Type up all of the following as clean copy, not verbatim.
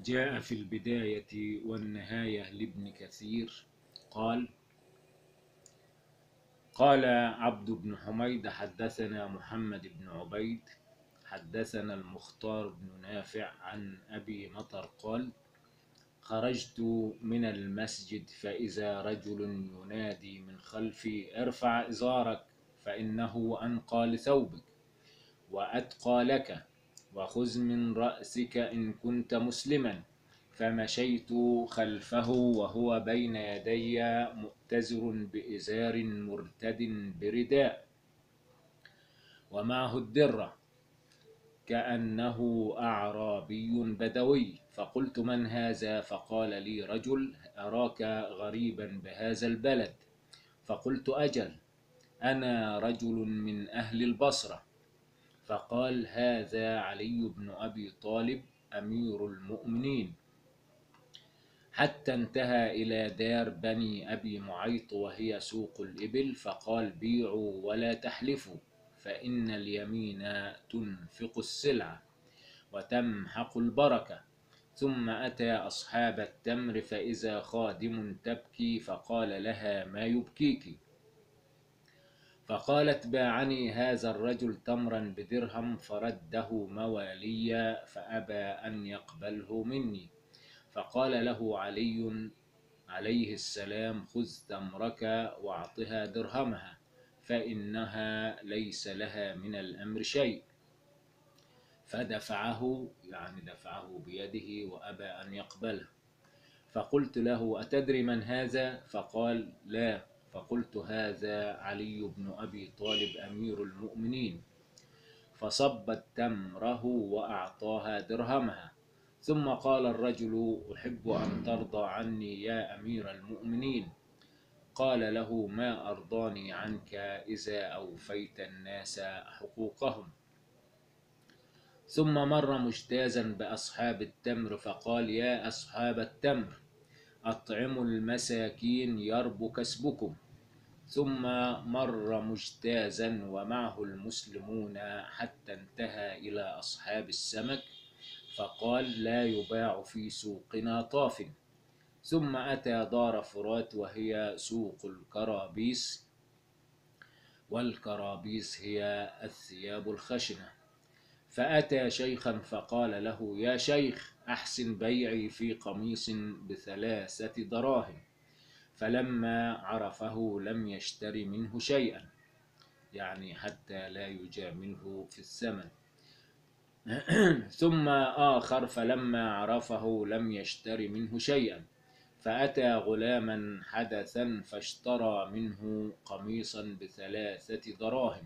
جاء في البداية والنهاية لابن كثير قال: قال عبد بن حميد حدثنا محمد بن عبيد حدثنا المختار بن نافع عن أبي مطر قال: خرجت من المسجد فإذا رجل ينادي من خلفي: ارفع إزارك فإنه أنقى لثوبك وأتقى لك، وخذ من رأسك إن كنت مسلما. فمشيت خلفه وهو بين يدي مؤتزر بإزار مرتد برداء ومعه الدرة كأنه أعرابي بدوي. فقلت: من هذا؟ فقال لي: رجل أراك غريبا بهذا البلد. فقلت: أجل، أنا رجل من أهل البصرة. فقال: هذا علي بن أبي طالب أمير المؤمنين. حتى انتهى إلى دار بني أبي معيط وهي سوق الإبل، فقال: بيعوا ولا تحلفوا، فإن اليمين تنفق السلعة وتمحق البركة. ثم أتى أصحاب التمر فإذا خادم تبكي، فقال لها: ما يبكيك؟ فقالت: باعني هذا الرجل تمرا بدرهم فرده موالي فأبى أن يقبله مني. فقال له علي عليه السلام: خذ تمرك واعطها درهمها، فإنها ليس لها من الأمر شيء. فدفعه، يعني دفعه بيده، وأبى أن يقبله. فقلت له: أتدري من هذا؟ فقال: لا. فقلت: هذا علي بن أبي طالب أمير المؤمنين. فصبت تمره وأعطاها درهمها. ثم قال الرجل: أحب أن ترضى عني يا أمير المؤمنين. قال له: ما أرضاني عنك إذا أوفيت الناس حقوقهم. ثم مر مجتازا بأصحاب التمر فقال: يا أصحاب التمر، أطعموا المساكين يرب كسبكم. ثم مر مجتازا ومعه المسلمون حتى انتهى إلى أصحاب السمك فقال: لا يباع في سوقنا طاف. ثم أتى دار فرات وهي سوق الكرابيس، والكرابيس هي الثياب الخشنة. فأتى شيخا فقال له: يا شيخ، أحسن بيعي في قميص ب3 دراهم. فلما عرفه لم يشتر منه شيئا، يعني حتى لا يجامله في الثمن. ثم آخر فلما عرفه لم يشتر منه شيئا. فأتى غلاما حدثا فاشترى منه قميصا ب3 دراهم،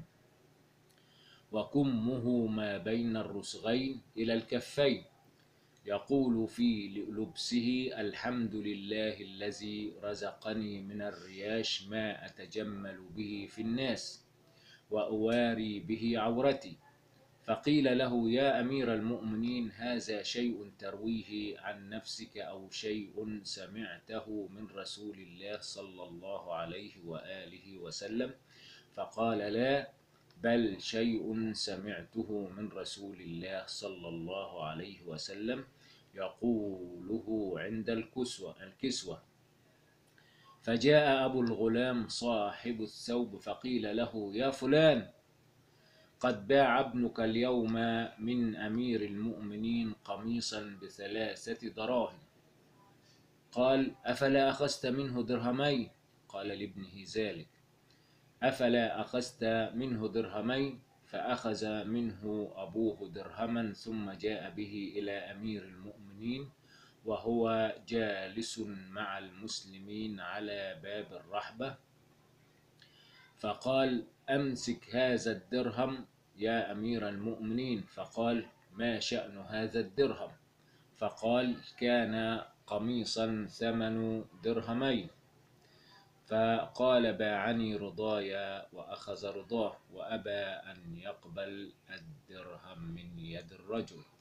وكمه ما بين الرسغين إلى الكفين، يقول في لبسه: الحمد لله الذي رزقني من الرياش ما أتجمل به في الناس وأواري به عورتي. فقيل له: يا أمير المؤمنين، هذا شيء ترويه عن نفسك أو شيء سمعته من رسول الله صلى الله عليه وآله وسلم؟ فقال: لا، بل شيء سمعته من رسول الله صلى الله عليه وسلم يقوله عند الكسوة. فجاء أبو الغلام صاحب الثوب فقيل له: يا فلان، قد باع ابنك اليوم من أمير المؤمنين قميصا ب3 دراهم. قال: أفلا أخذت منه درهمين؟ قال لابنه ذلك. أفلا أخذت منه درهمين؟ فأخذ منه أبوه درهما ثم جاء به إلى أمير المؤمنين وهو جالس مع المسلمين على باب الرحبة، فقال: أمسك هذا الدرهم يا أمير المؤمنين. فقال: ما شأن هذا الدرهم؟ فقال: كان قميصا ثمن درهمين. فقال: باعني رضايا، وأخذ رضاه وأبى أن يقبل الدرهم من يد الرجل.